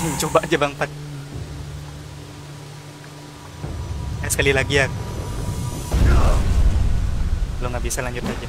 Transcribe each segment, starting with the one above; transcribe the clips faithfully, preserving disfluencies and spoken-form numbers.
Coba aja Bang Pat. Eh, sekali lagi ya. Lo nggak bisa, lanjut aja.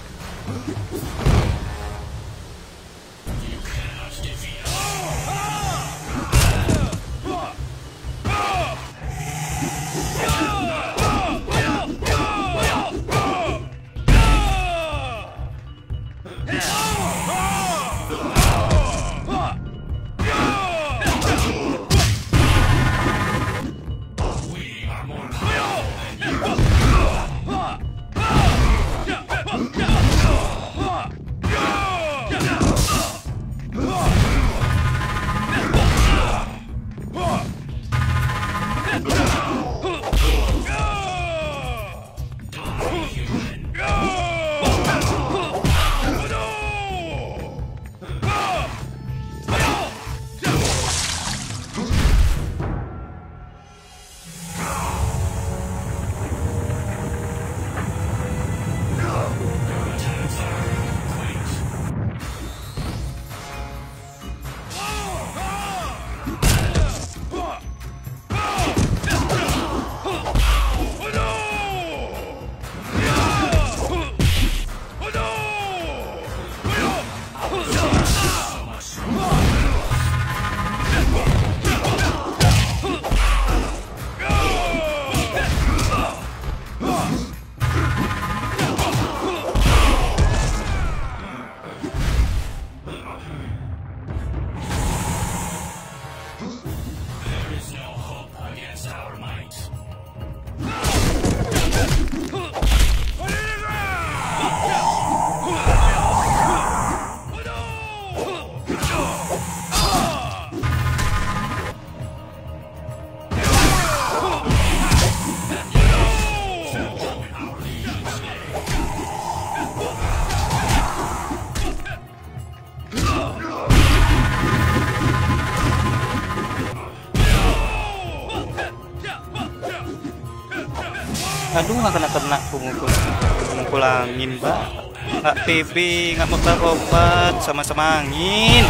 Aduh, nggak kena kena pemukul pemukul angin, Pak. Nggak P B, nggak Mortal Kombat, sama-sama angin.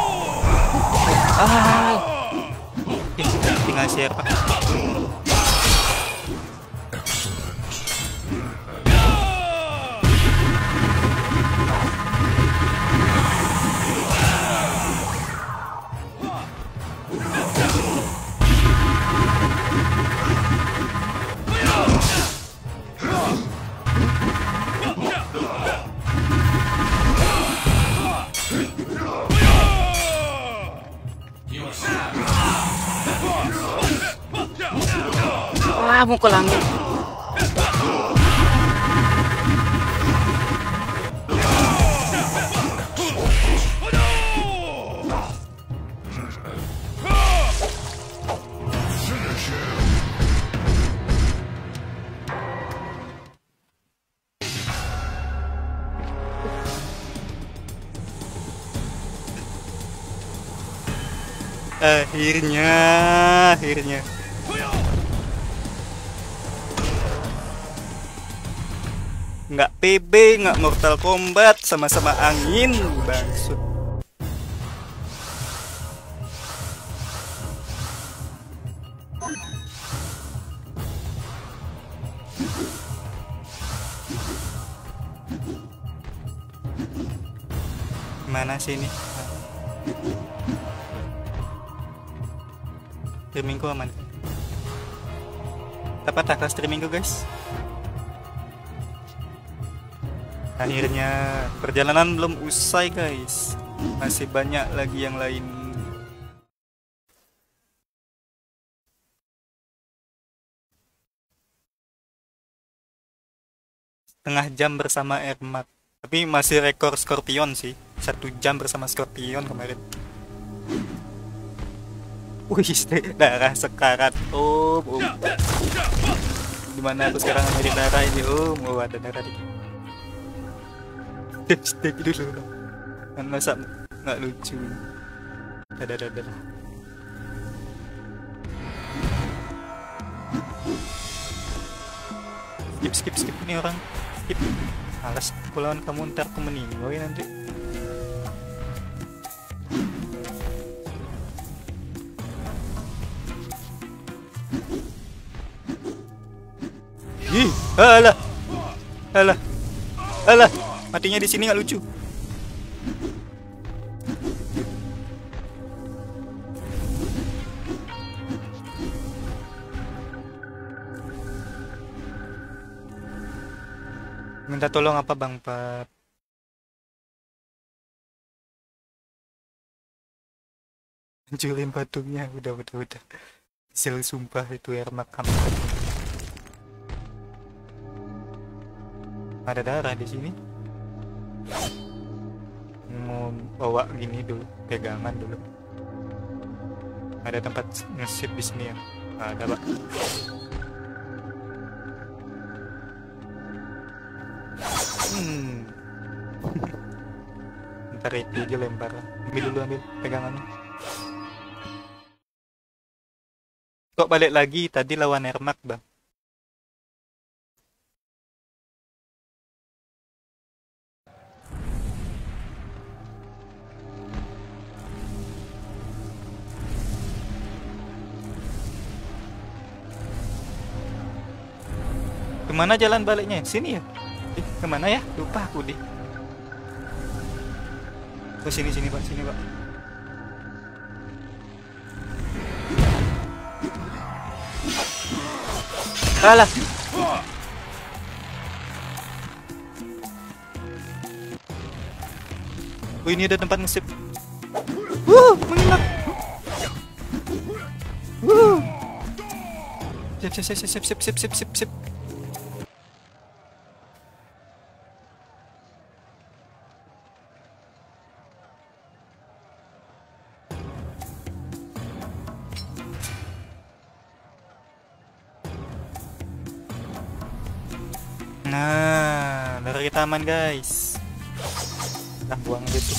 Ah, eh, tinggal share, Pak. Ah, mukul angin. Akhirnya, akhirnya. Nggak P B, nggak Mortal Kombat, sama-sama angin, bangsut. Mana sih ini? Streamingku aman. Dapat tak streamingku, guys? Akhirnya perjalanan belum usai, guys. Masih banyak lagi yang lain. Setengah jam bersama Ermat. Tapi masih rekor Scorpion sih. Satu jam bersama Scorpion kemarin. Wih, darah sekarat, om, om. Dimana aku sekarang nyari darah ini, om? Oh, ada darah di. Stay dulu, kan masa nggak lucu. Dadah, dadah. Skip, skip, skip ini orang. Skip. Alas, pulauan kamu ntar aku meninggoy nanti. Alah, alah, alah, matinya di sini nggak lucu. Minta tolong apa Bang Pat? Hancurin patungnya, udah udah udah. Sel sumpah itu air makam. Ada darah di sini. Mau bawa gini dulu, pegangan dulu. Ada tempat nge-sip di sini ya? Ada Pak. Hmm. Ntar itu aja lempar. Ambil dulu, ambil pegangannya. Kok balik lagi? Tadi lawan Ermak Bang. Kemana jalan baliknya? Sini ya? Eh, kemana ya? Lupa aku deh. Ke sini sini Pak, sini Pak. Alah. Oh, ini ada tempat nge-sip. Wuh, menginap. Wuh. Sip sip sip sip sip sip sip sip sip. Nah, dari taman guys. Nah, buang gitu.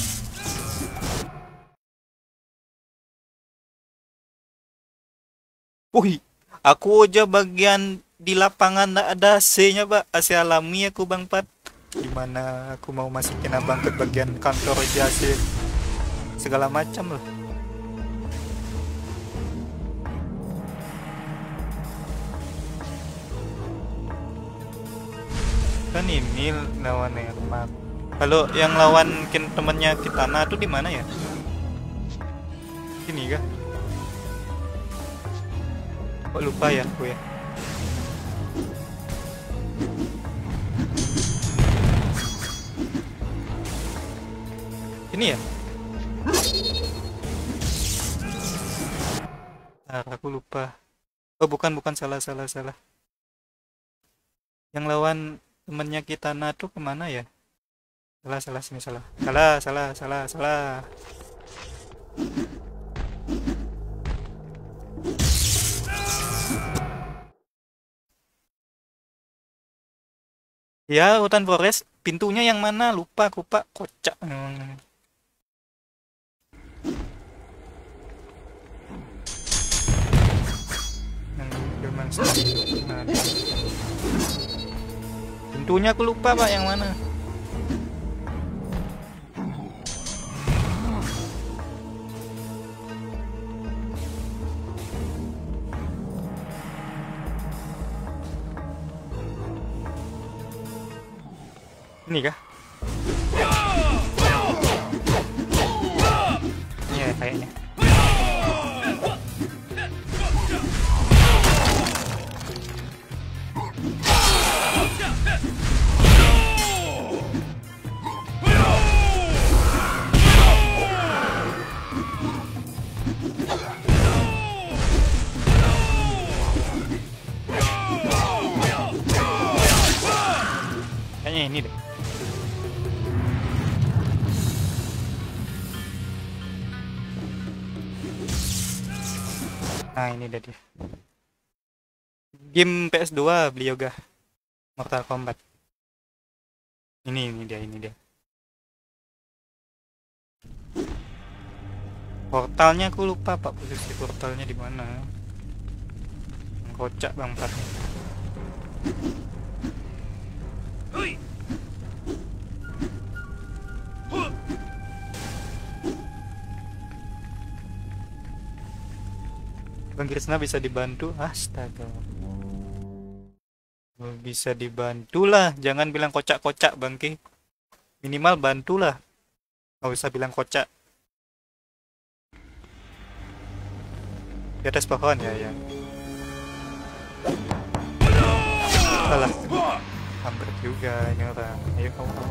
Wih, aku aja bagian di lapangan nggak ada A C-nya Pak, A C alami aku Bang Pat. Gimana aku mau masukin abang ke bagian kantor aja A C segala macam lah. Kan ini lawan Ermak. Kalau yang lawan kin temennya Kitana tuh di mana ya? Sini kah? Kok lupa ya aku ya? Ini ya? Nah, aku lupa. Oh bukan bukan salah salah salah. Yang lawan temennya Kitana tuh kemana ya? Salah salah sini salah. Salah salah salah salah. Ya hutan forest. Pintunya yang mana? Lupa aku Pak. Kocak. Hmm. Nah, pintunya aku lupa Pak yang mana. Ini kah? Iya kayaknya. Kayaknya ini deh. Nah ini dia dia. Game P S dua beli yoga Mortal Kombat. Ini ini dia ini dia. Portalnya aku lupa Pak, posisi portalnya di mana. Kocak Bang Pat. Bang Krisna bisa dibantu, astaga. Bisa dibantulah, jangan bilang kocak-kocak bangke. Minimal bantulah, nggak usah bilang kocak. Di atas pohon ya ya. Alah, hampir juga ini orang. Ayo kamu kamu.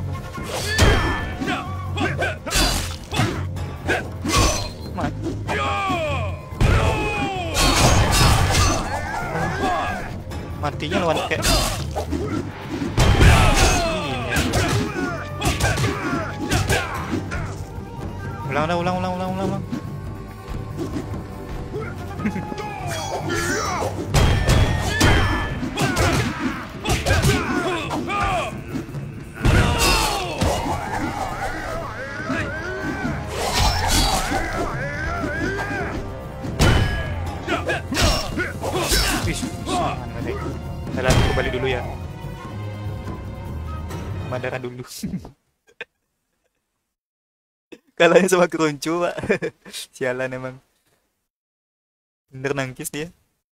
Mati. Matinya lawan kayak ini. Ulang ulang ulang ulang ulang ulang. Dalam aku balik dulu ya. Mandara dulu. Kalahnya sama keruncu, Pak. Sialan emang. Bener nangkis dia.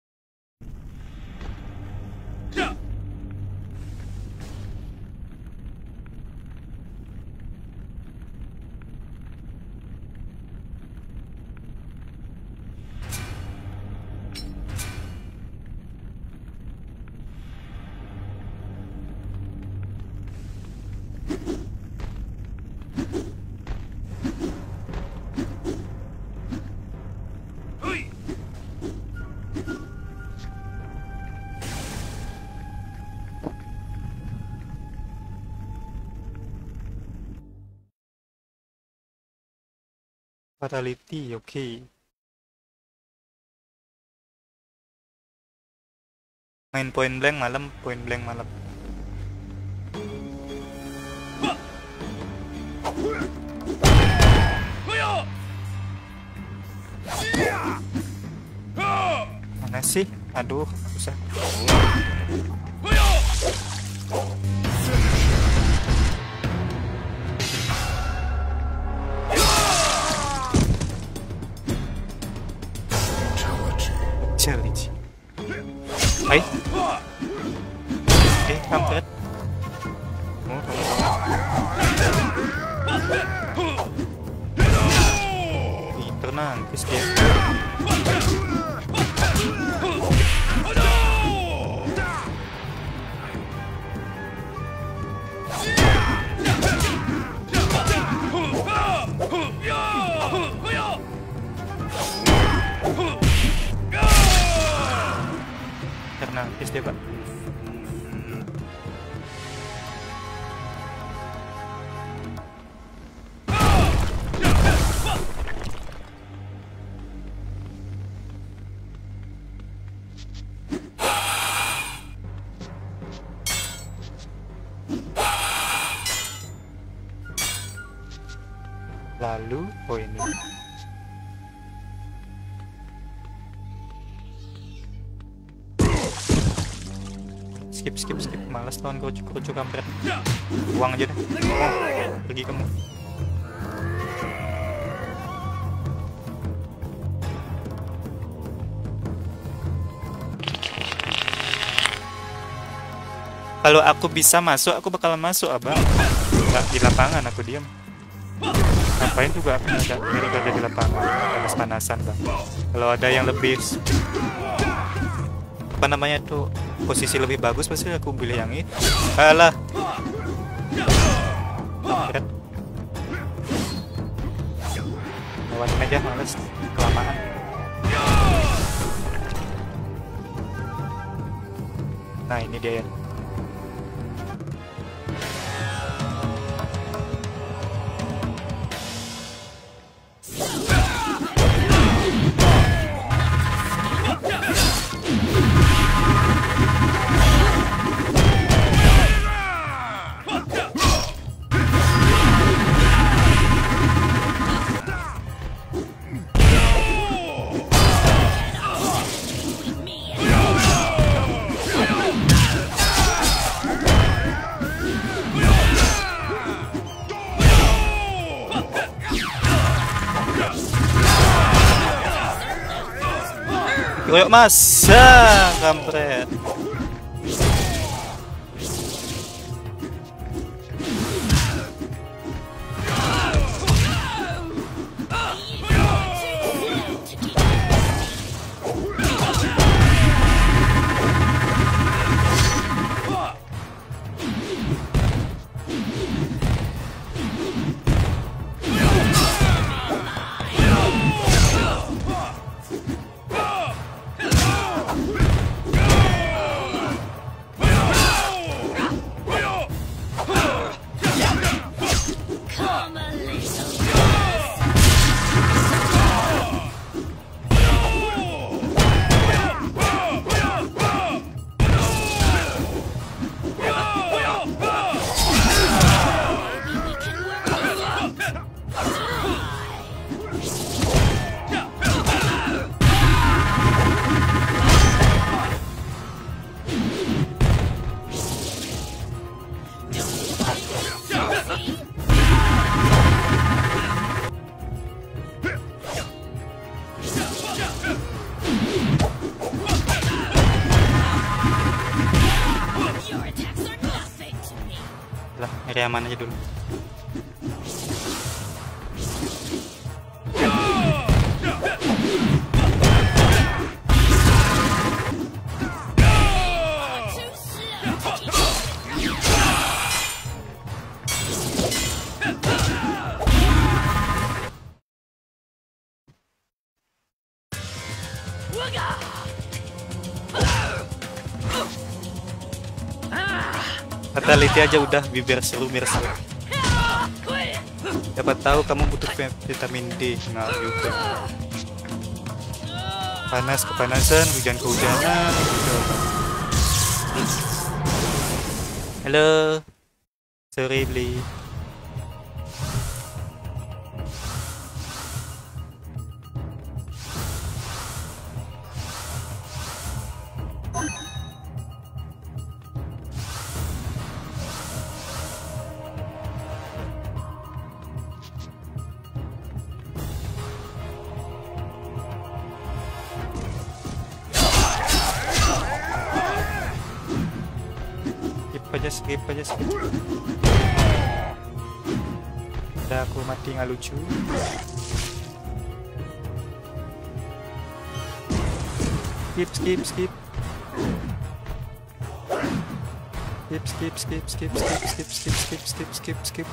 Fatality, oke. Okay. Main point blank malam, point blank malam. Mana sih? Aduh, susah. Challenge. Hai. Eh, kampret. Oh, pinter nangkis dia. Nangkis dia, Pak. Lalu, oh ini. Skip, skip, skip. Malas lawan kerucu-kerucu kampret. Buang aja deh. Oh, pergi kamu. Kalau aku bisa masuk, aku bakalan masuk, abang. Nggak di lapangan, aku diam. Ngapain juga aku ada ada di lapangan, panas-panasan, bang. Kalau ada yang lebih apa namanya tuh posisi lebih bagus, pasti aku pilih yang itu. Alah. Lewatin aja, males kelamaan. Nah, ini dia ya. Yuk mas, ah, kampret. Cari aman aja dulu. Fatality aja udah, bibir seru mirsa. Dapat tahu kamu butuh vitamin D. Nah juga. Panas kepanasan, hujan kehujanan. Halo. Sorry Bli. aja skip aja skip. Udah aku mati nggak lucu. Skip skip skip. Skip skip skip skip skip skip skip skip skip skip skip.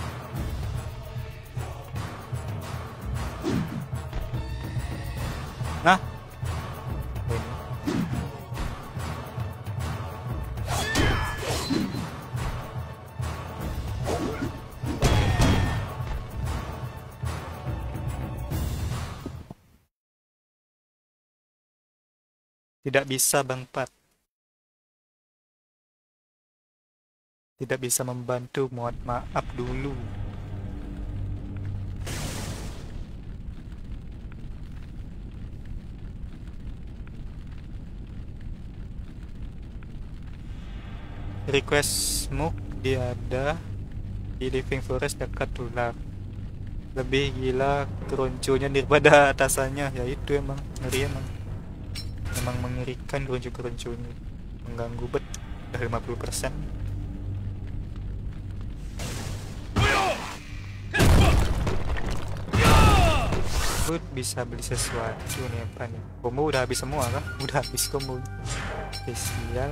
Nah. Tidak bisa Bang Pat. Tidak bisa membantu, mohon maaf dulu. Request smoke dia ada di Living Forest dekat ular. Lebih gila keronconya daripada atasannya, ya itu emang ngeri emang. Memang mengerikan keronco-keronco ini, mengganggu bet dari lima puluh persen. Good, bisa beli sesuatu nih apa nih? Combo udah habis semua kah? Udah habis combo spesial.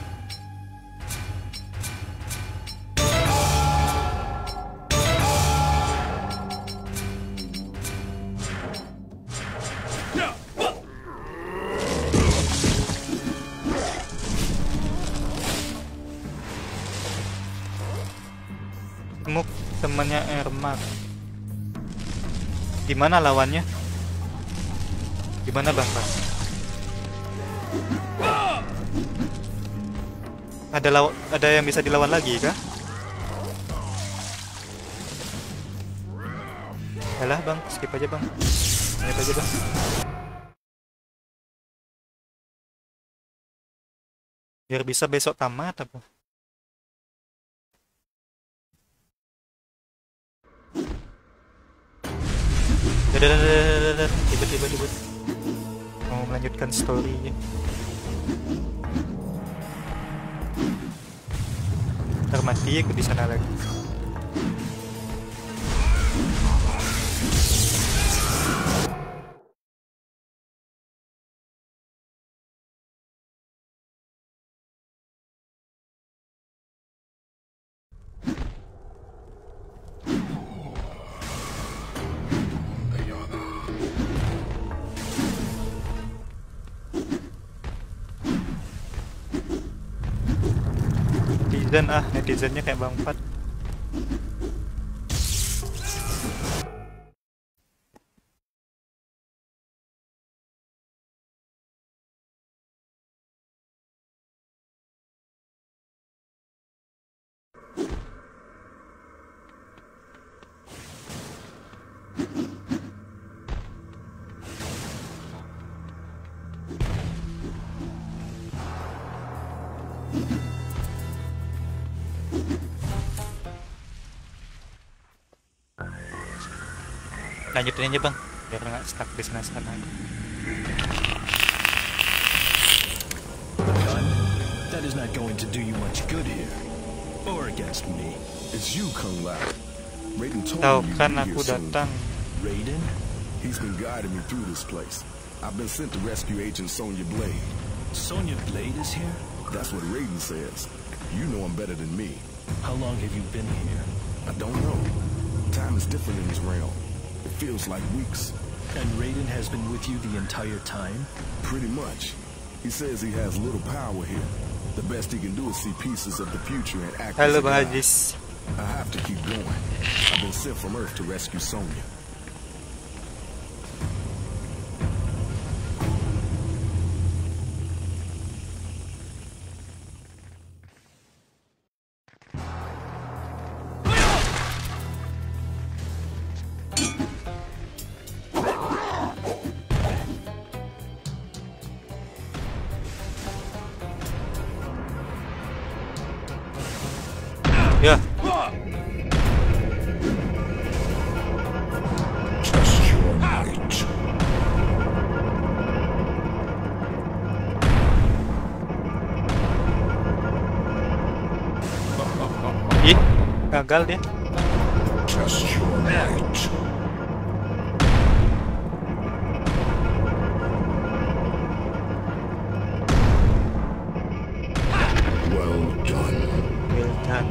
Temannya Ermak. Gimana lawannya? Gimana Bang? Ada law ada yang bisa dilawan lagi kah? Yalah Bang, skip aja Bang. Skip aja Bang. Biar bisa besok tamat apa? Tiba-tiba tiba mau melanjutkan story-nya. Ntar mati aku di sana lagi. Netizen ah, netizennya kayak Bang Pat. Lanjutin aja Bang, biar nggak stuck di sana-sana. That is not going to do you much good here, or against me. It's you, Kung Lao. Raiden told Tahu me kan you'd be aku here soon. datang. Raiden? He's been guiding me through this place. I've been sent to rescue Agent Sonya Blade. Sonya Blade is here? That's what Raiden says. You know him better than me. How long have you been here? I don't know. Time is different in this realm. It feels like weeks. And Raiden has been with you the entire time? Pretty much. He says he has little power here. The best he can do is see pieces of the future and act Halo as a guide. Bahajis. I have to keep going. I've been sent from Earth to rescue Sonya. Ya. Trust your might. Ih, gagal dia. Trust your might. Well done. Well done.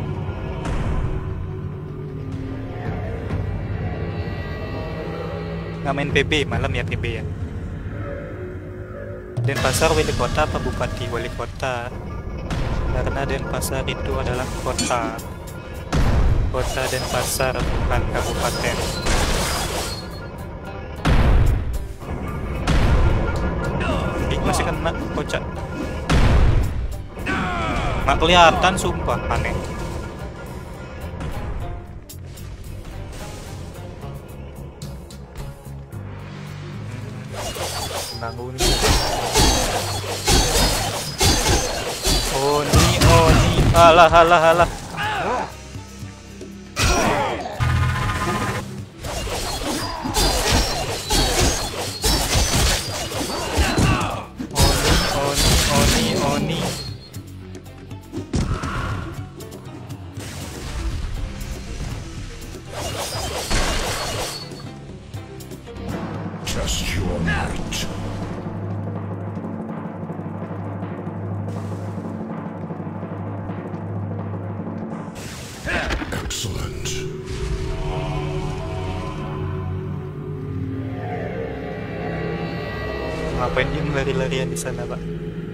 Nggak main P B, malam ya P B ya. Denpasar wali kota apa bupati? Wali kota. Karena Denpasar itu adalah kota. Kota Denpasar bukan kabupaten. Ih, masih kena kocak. Nggak kelihatan sumpah, aneh. Nanggung nih. Oh nih, oh nih, alah alah alah. Oni, oni, oni, oni. Trust your might. Excellent. Ngapain dia lari-larian di sana, Pak?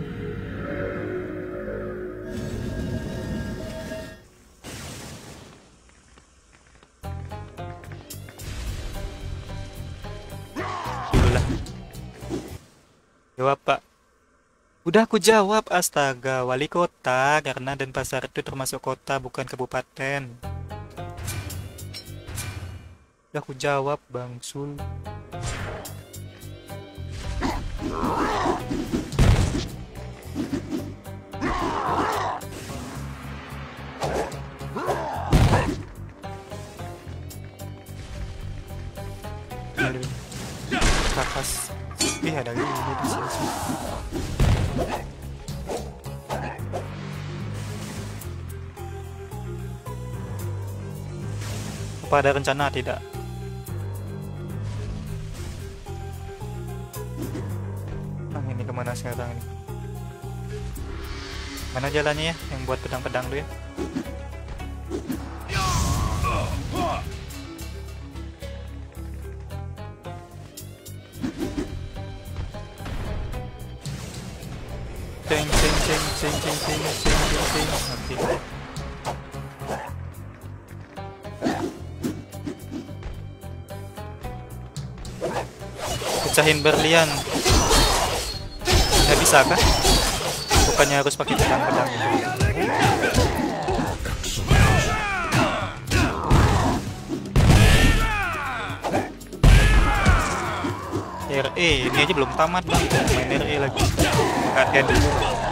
Itulah. Jawab, Pak. Udah aku jawab, astaga, wali kota, karena Denpasar itu termasuk kota bukan kabupaten. Udah aku jawab, Bang Sul. Aduh. Kakas. Ih, ada ini di sini. Apa ada rencana tidak? Nah, ini kemana sekarang ini? Mana jalannya ya? Yang buat pedang-pedang tuh ya? Ceng ceng ceng ceng ceng ceng ceng ceng ceng. Nanti. Pecahin berlian. Nggak bisa kah? Bukannya harus pakai pedang-pedang. R E, ini aja belum tamat bang. Main R E lagi. Latihan dulu.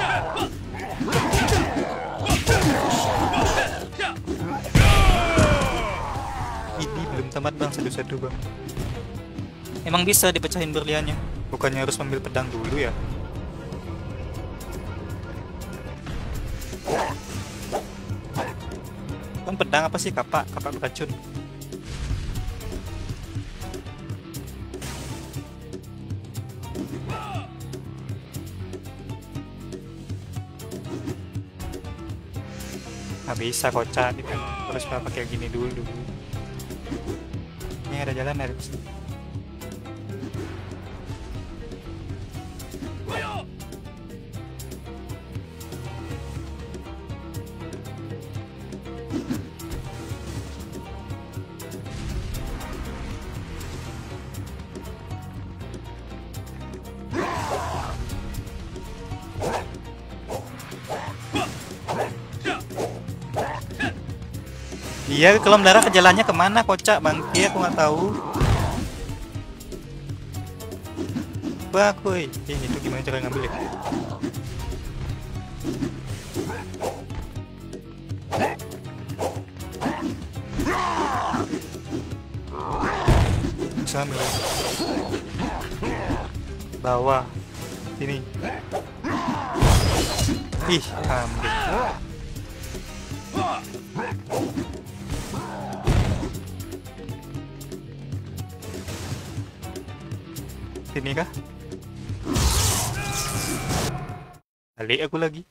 Ini belum tamat bang, satu-satu bang. Emang bisa dipecahin berliannya? Bukannya harus ambil pedang dulu ya? Kan pedang apa sih? Kapak, kapak beracun. Nggak bisa kocak gitu. Harus pakai gini dulu. Ini ada jalan dari sini. Iya, kalau darah ke jalannya kemana kocak bangki, aku nggak tahu. Wah, kuy. Ini itu gimana cara ngambil ya? Bisa ambil. Bawah. Sini. Ih, ambil. Sini kah? Balik aku lagi.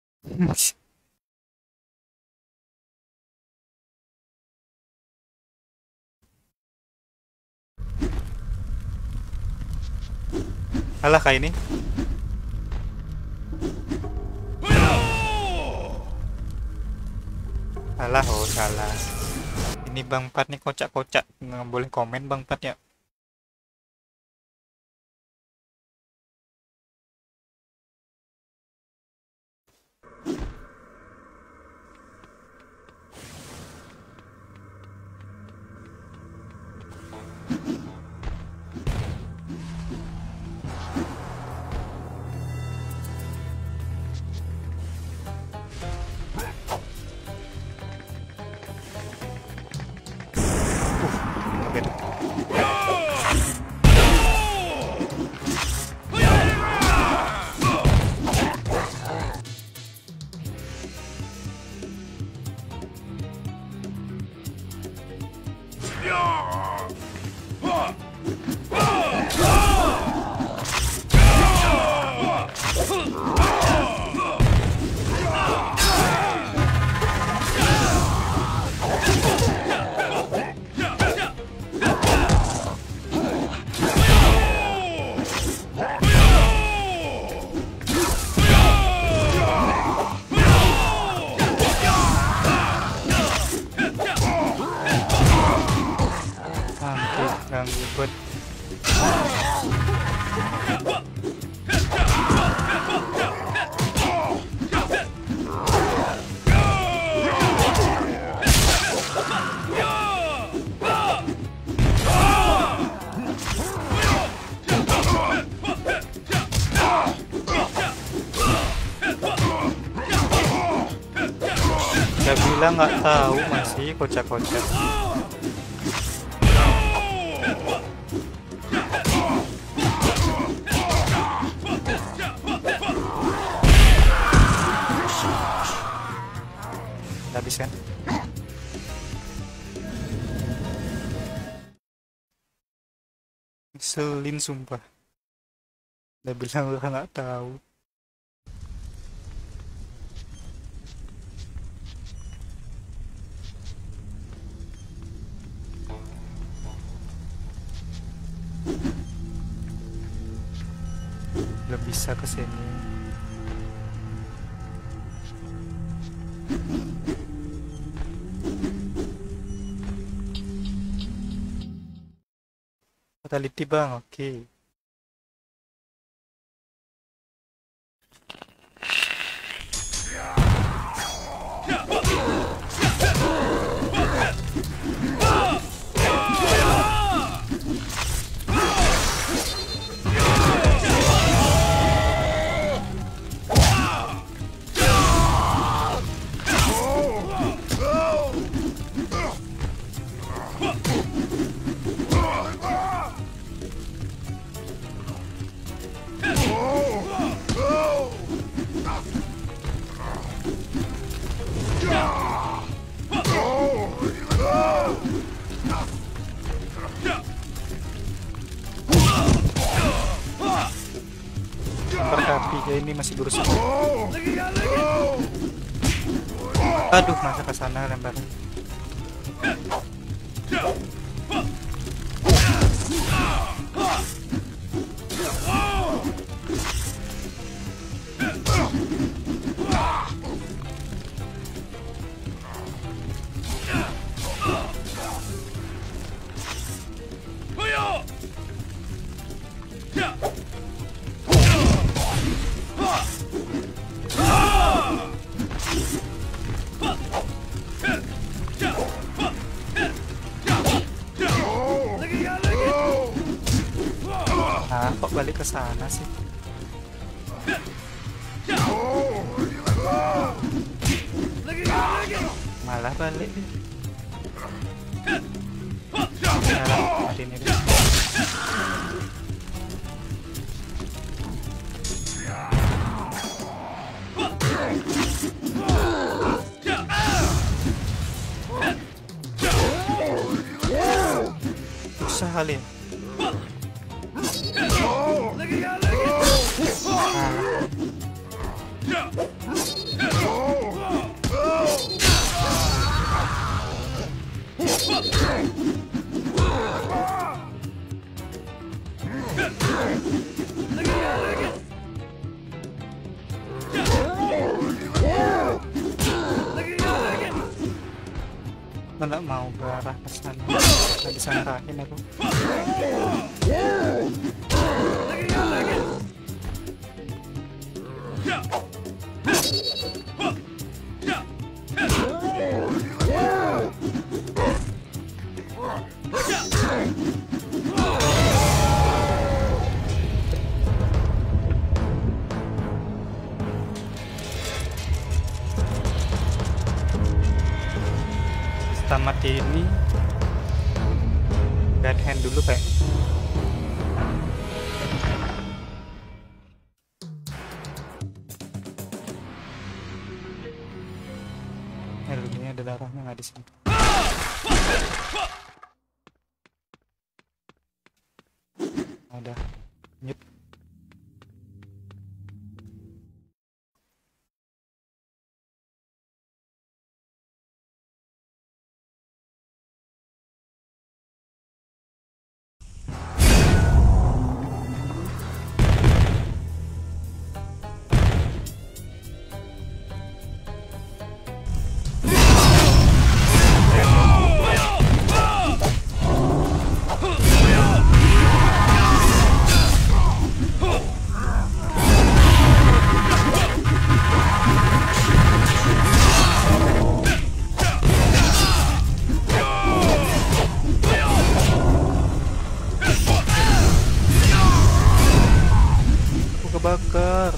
Alah kayak ini. Alah, oh salah. Ini Bang Pat nih kocak-kocak. Nggak boleh komen Bang Pat ya. Ganggu buat. Gak bilang nggak tahu masih kocak-kocak. Habis kan? Selin sumpah. Udah bilang orang nggak tahu. Belum bisa kesini. Fatality bang, oke. Okay. Ya ini masih berusaha. Aduh, masa ke sana lempar. Nah, kok balik ke sana sih? Malah balik deh. Nah, mati ini deh. Susah kali ya. Nggak mau ke arah kesana, nggak bisa ngarahin aku. Tamat ini dead hand dulu kayak. Eh, ini ada darahnya nggak di sini? Ada. Nyet. Kebakar.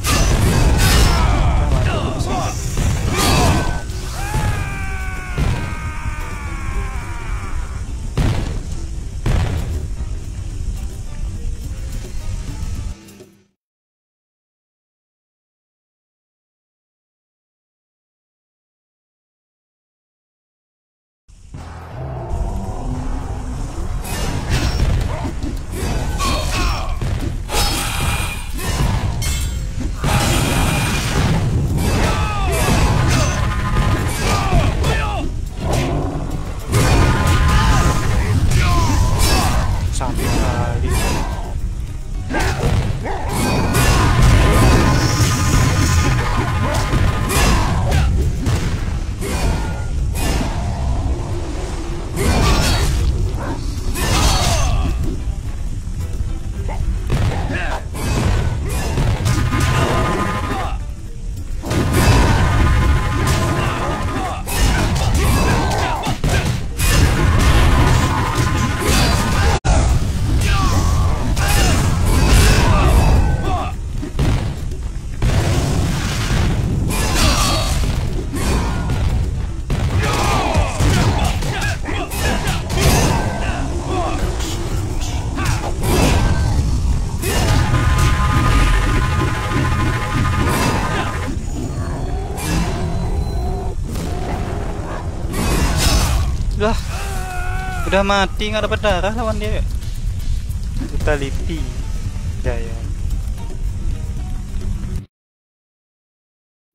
Lah, udah mati nggak dapat darah lawan dia. Brutality, ya ya.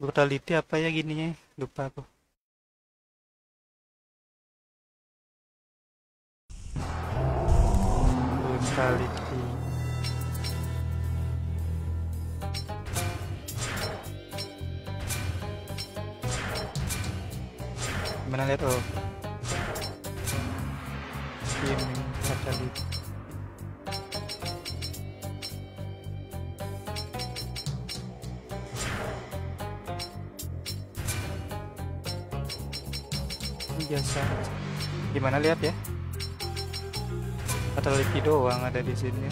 Brutality apa ya gininya? Lupa aku. Brutality. Gimana lihat oh. Tim Brutality. Biasa. Gimana lihat ya? Fatality doang ada di sini.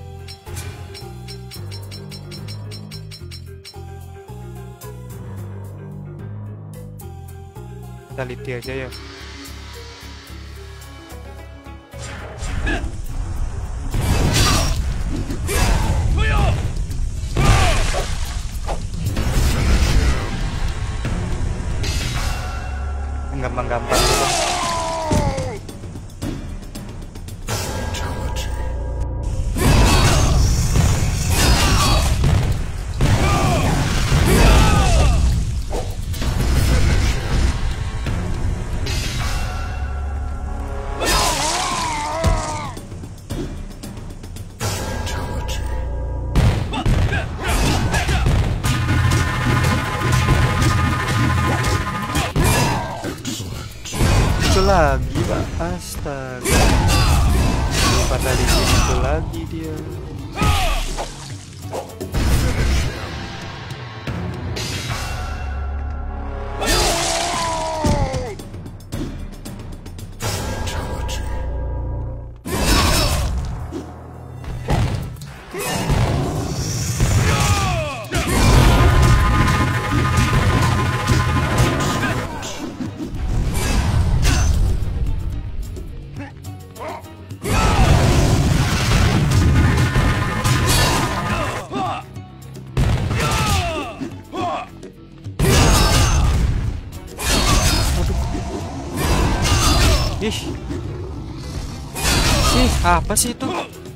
Fatality aja ya. Gampang-gampang dulu. Lagi pak, astaga, fatality itu lagi dia. Ih, ih, apa sih itu?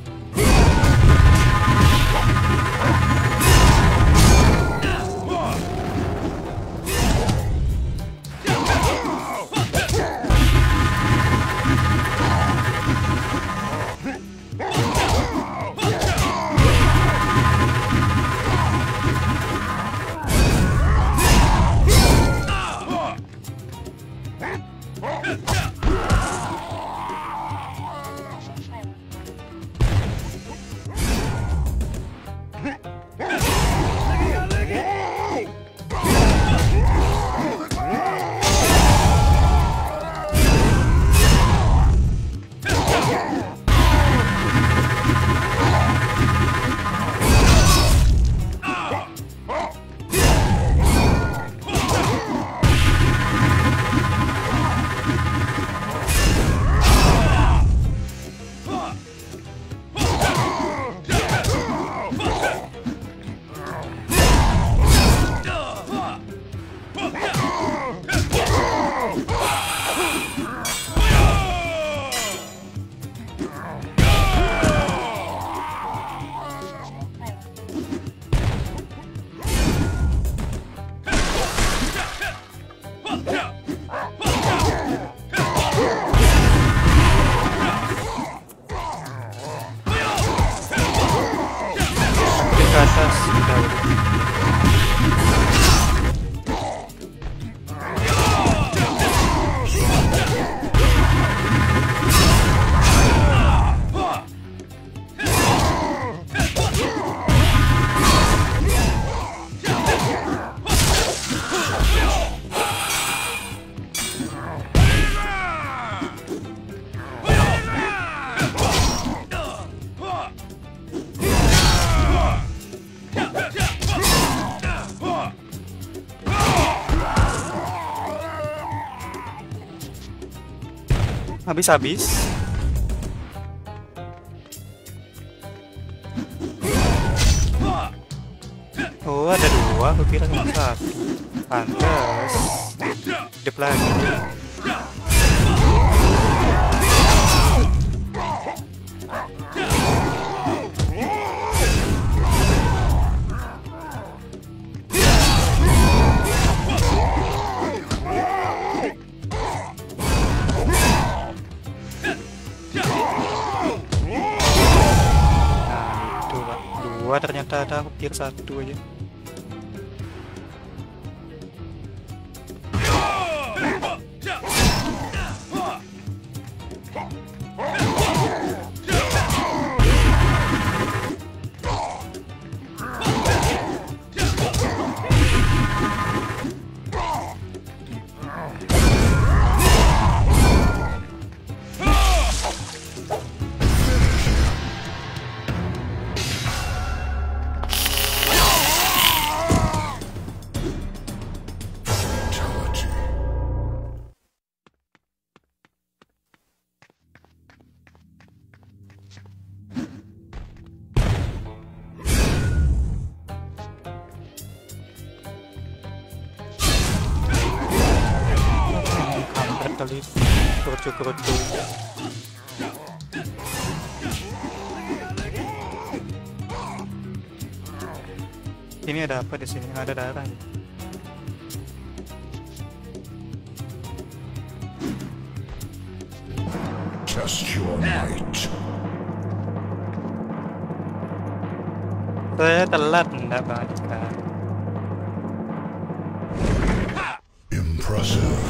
atas udah habis-habis. Oh, ada dua, aku kira cuma satu. Pantes. Hidup lagi. Nah itu pak, dua ternyata ada hampir satu aja. Kali kerucu-kerucu. Ini ada apa di sini? Ada darah. Test your might. Saya telat enggak baca. Impressive.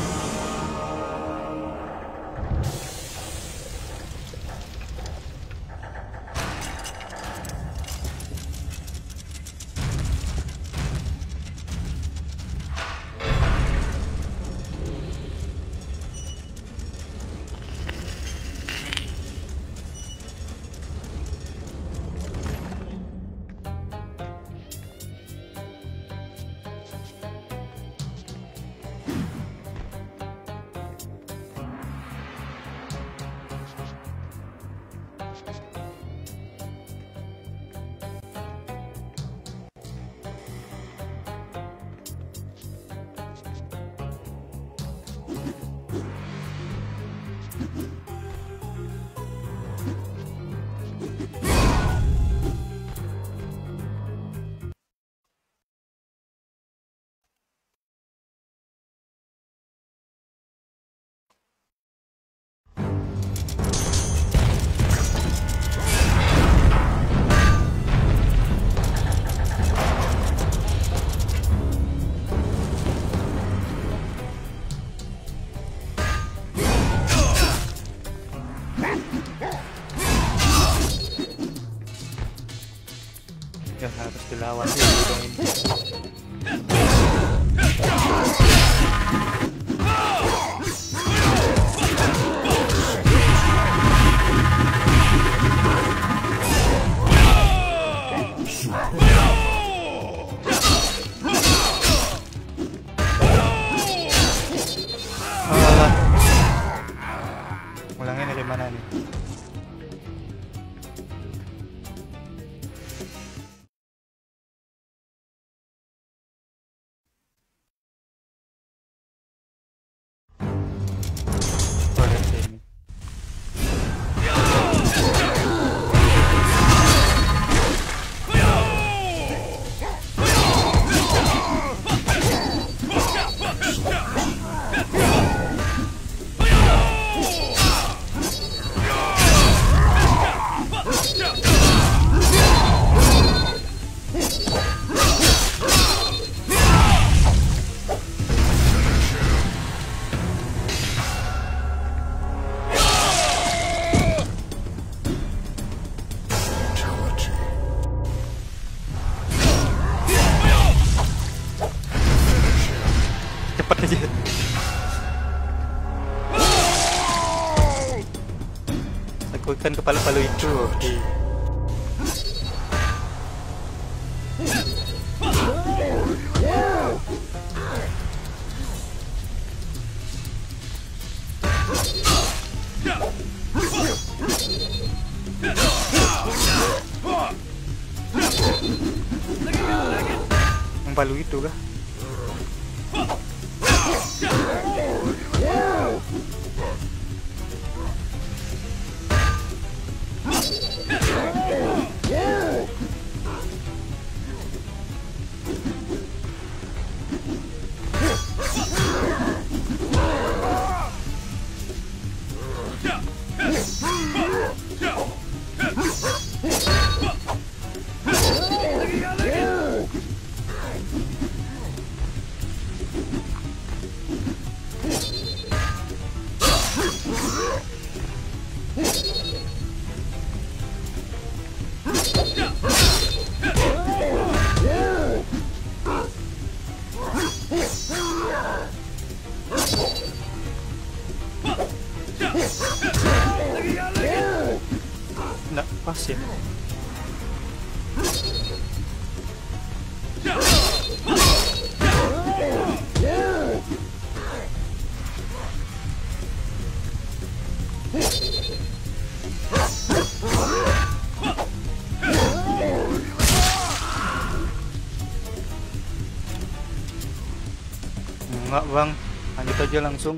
Ya harus dilawan dulu dong ini. Alah. Ulangnya dari mana nih? Cepat aja. Lakukan kepala palu itu. Oke. Yang palu itu kah? Nggak pas ya. Enggak bang, lanjut aja langsung.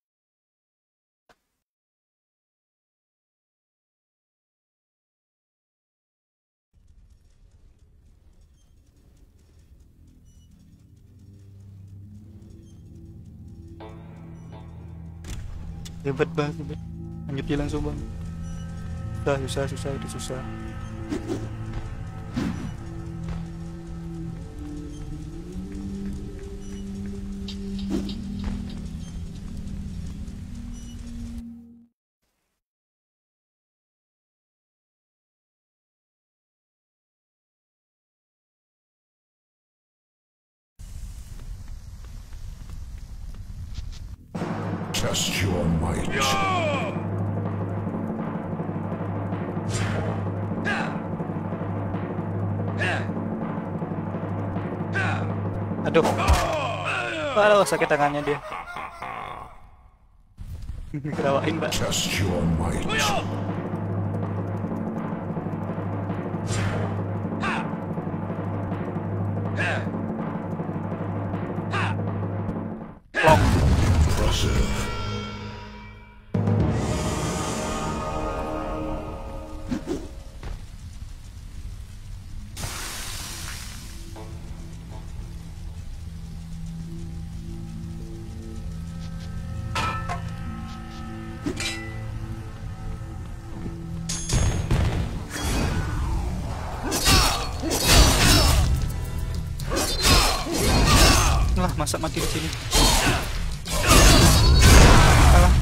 Hebat banget, hebat. Lanjut aja langsung bang. Susah, susah, susah, itu susah. Test your might. Aduh. Waduh, sakit tangannya dia. Ketawain, Mbak. Test your might. Lock. Impressive. Lah, masa mati di sini. Alah.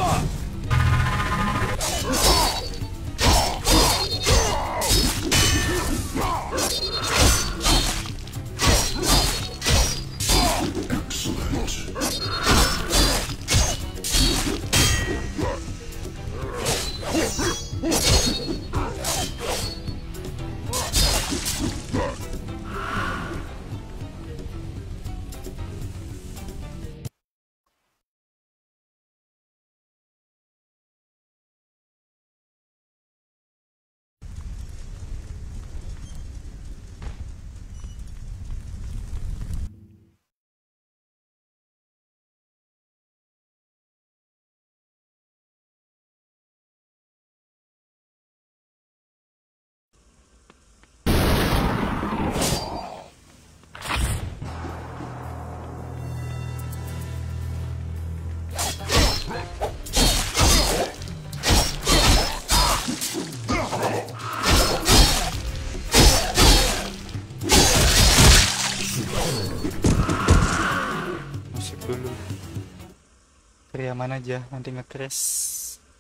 Masuk dulu. Area mana aja, nanti nge-crash.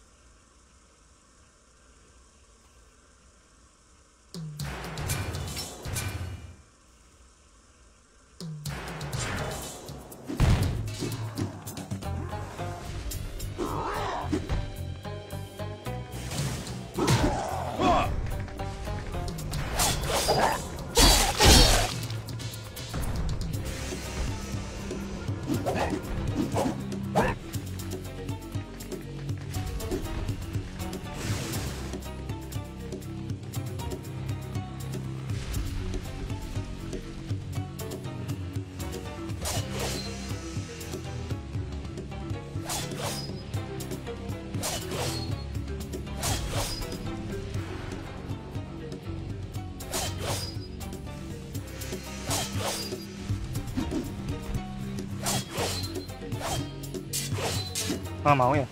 Oh, mau ya?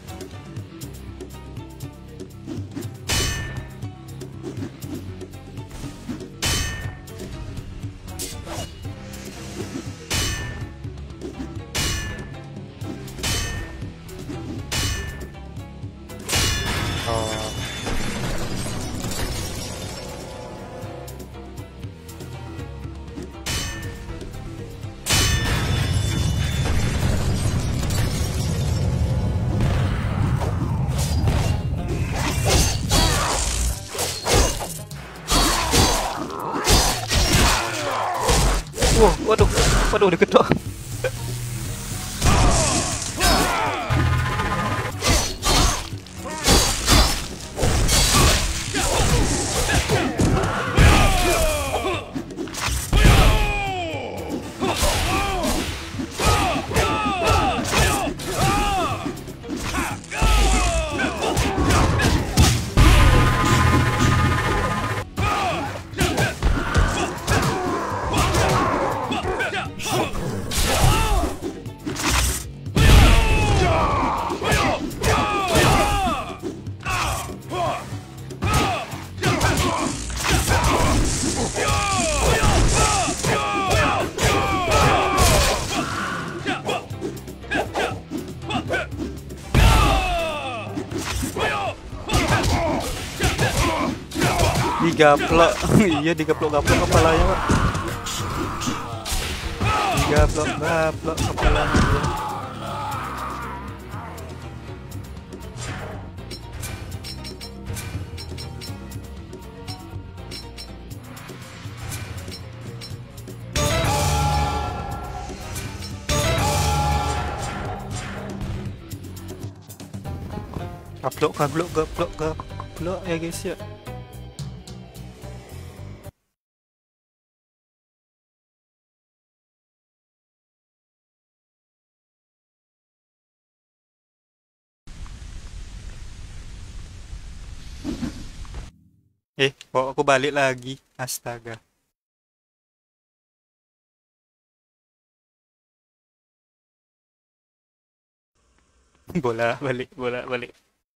Oh. Wow, waduh, waduh udah gedok. Digaplok. Iya, digaplok-gaplok kepalanya, Pak. Digaplok-gaplok kepalanya dia. Gaplok, gaplok, gaplok, gaplok ya guys ya. Eh, kok aku balik lagi? Astaga. Bola balik, bola balik.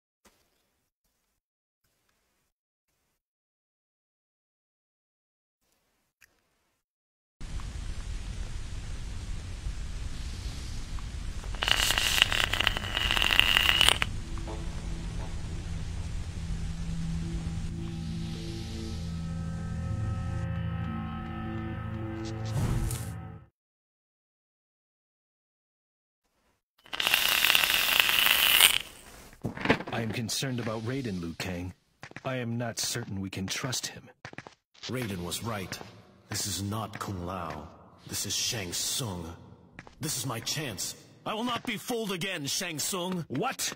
I am concerned about Raiden, Liu Kang. I am not certain we can trust him. Raiden was right. This is not Kung Lao. This is Shang Tsung. This is my chance. I will not be fooled again, Shang Tsung. What?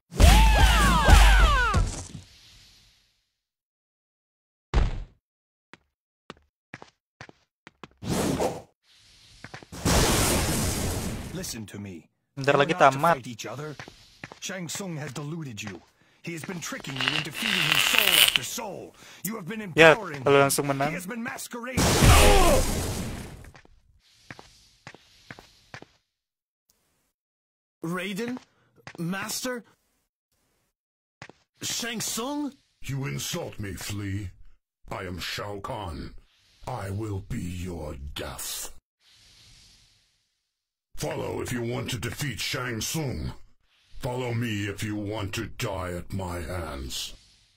Listen to me. Bentar You lagi are not to tamat. fight each other. Shang Tsung has deluded you. He has been tricking you into feeding him soul after soul. You have been Ya, empowering kalau him. langsung menang. He has been masquerading. Raiden? Master? Shang Tsung? You insult me, Flea. I am Shao Kahn. I will be your death. Follow if you want to defeat Shang Tsung. Follow me if you want to die at my hands.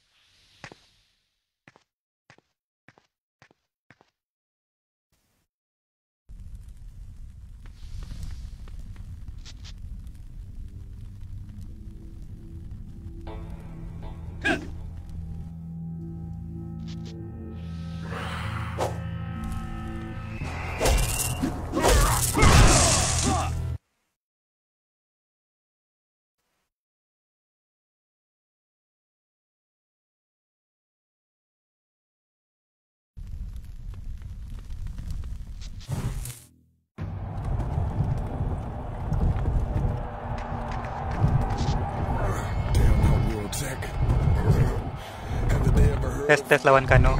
Tes tes lawan Kano.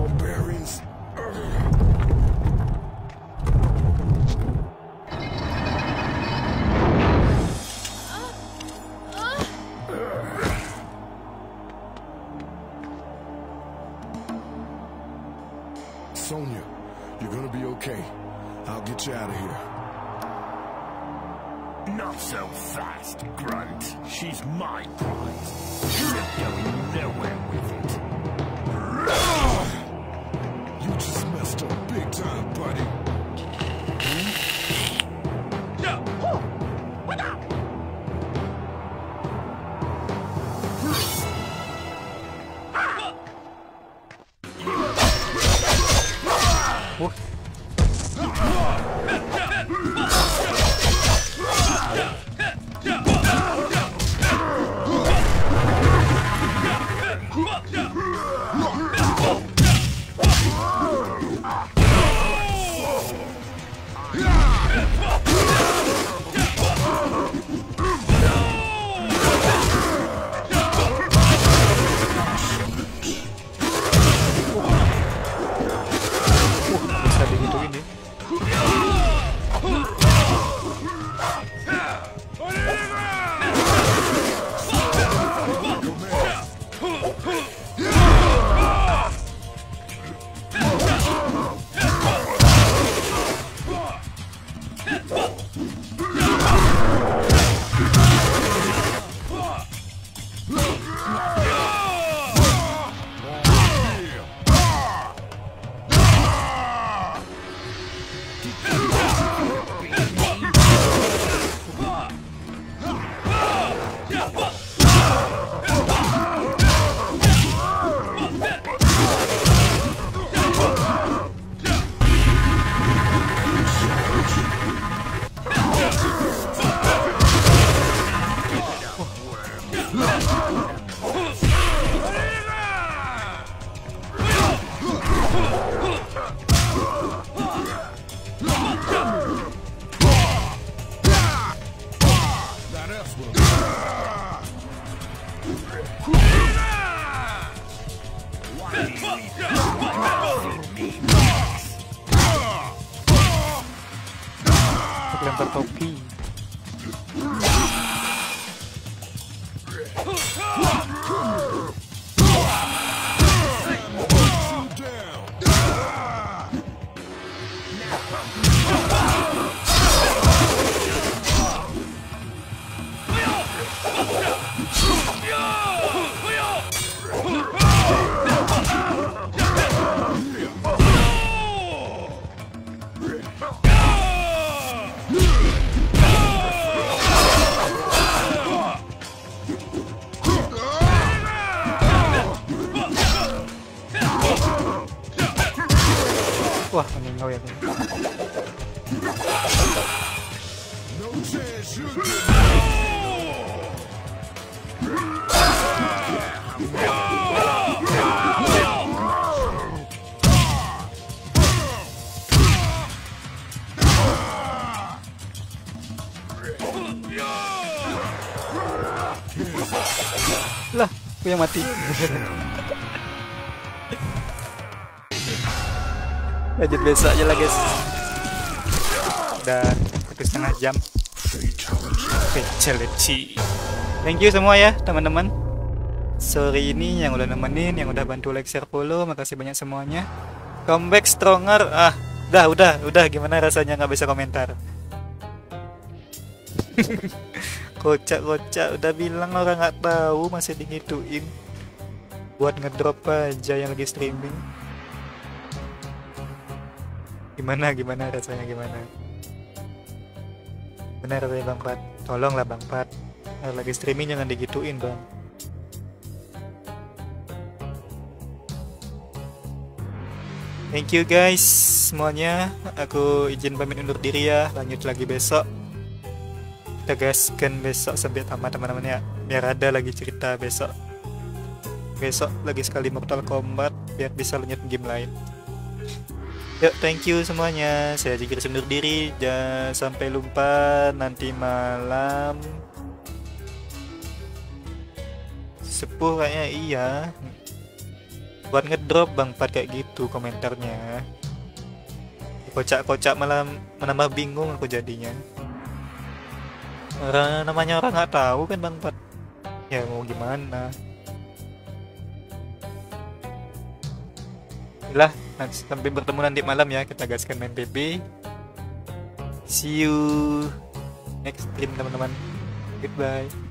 Sonya, you're gonna be okay. I'll get you out of here. Not so fast, Grunt. She's my prize. You're going nowhere with it. You just messed up big time, buddy. Wah, Lempar topi. Wah, meninggal ya. No chance you're Lah, aku yang mati. Lanjut besok aja lah guys. Udah satu setengah jam. Fatality. Thank you semua ya teman-teman. Sorry ini yang udah nemenin, yang udah bantu like, share, follow. Makasih banyak semuanya. Comeback stronger. Ah, udah, udah, udah. Gimana rasanya nggak bisa komentar? Kocak-kocak. Udah bilang orang nggak tahu masih digituin. Buat ngedrop aja yang lagi streaming. Gimana gimana rasanya gimana? Benar ya Bang Pat. Tolonglah Bang Pat. Lagi streaming jangan digituin Bang. Thank you guys semuanya. Aku izin pamit undur diri ya. Lanjut lagi besok. Kita gaskan besok sampai tamat teman-teman ya. Biar ada lagi cerita besok. Besok lagi sekali Mortal Kombat biar bisa lanjut game lain. Yuk, thank you semuanya. Saya Jigir undur diri. Jangan sampai lupa nanti malam sepuh kayaknya iya. Buat ngedrop Bang Pat kayak gitu komentarnya. Kocak-kocak malah menambah bingung aku jadinya. Orang namanya orang nggak tahu kan Bang Pat. Ya mau gimana? Lah, sampai bertemu nanti malam ya, kita gaskan main P B. See you next stream teman-teman. Goodbye.